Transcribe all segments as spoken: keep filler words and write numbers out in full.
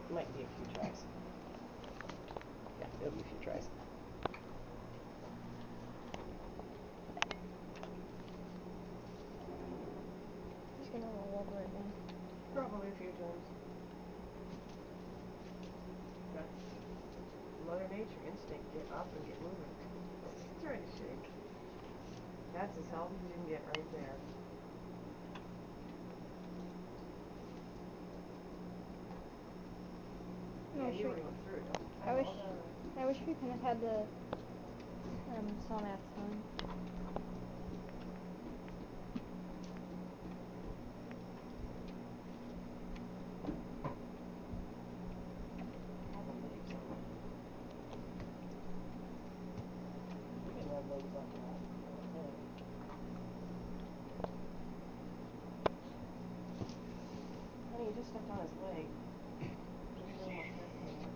Might be a few tries. Yeah, it'll be a few tries. Just gonna roll over again. Probably a few times. That's Mother Nature instinct. Get up and get moving. It's trying to shake. That's as healthy as you can get right there. No, Yeah, you sure. already went through it. I wish, I wish we could have had the um, saw maps on. All the leaves on it. We can rub those up now. Okay. Honey, you just stepped on his leg. Maybe a little more careful there.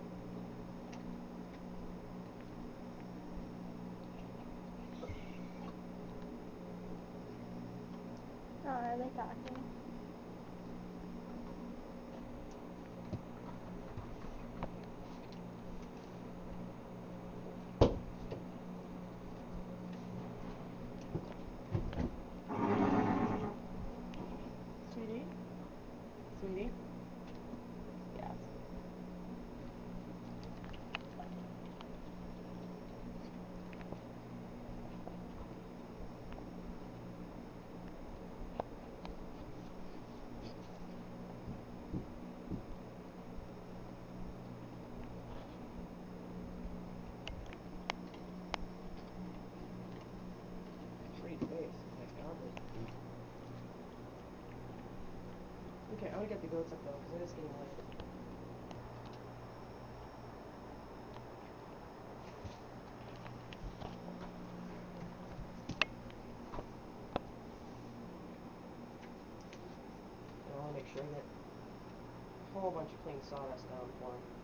Oh, are they talking? Sweetie? Sweetie? Yes. Pretty face. Like garbage. Okay, I want to get the goats up though, because it is getting late. I want to make sure I get a whole bunch of clean sawdust down for him.